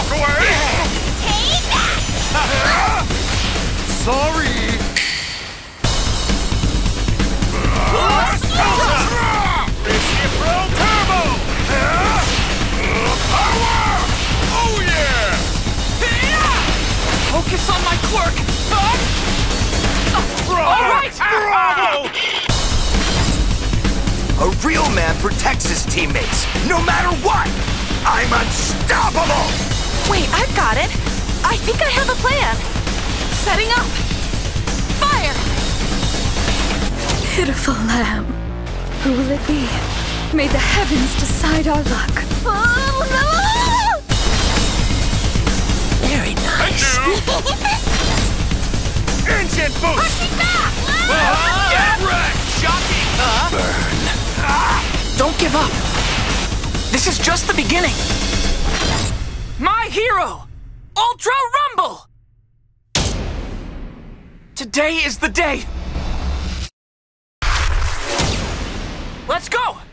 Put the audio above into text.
walk away! Take that! Sorry! Reciprocal turbo! Power! Oh yeah! Focus on my quirk! All right! Bravo! A real man protects his teammates, no matter what! I'm unstoppable! Wait, I've got it. I think I have a plan. Setting up. Fire! Pitiful lamb. Who will it be? May the heavens decide our luck. Oh, no! Very nice. Engine boost! Pushing back! Get wrecked! Shocking! Don't give up. This is just the beginning. My hero! Ultra Rumble! Today is the day. Let's go!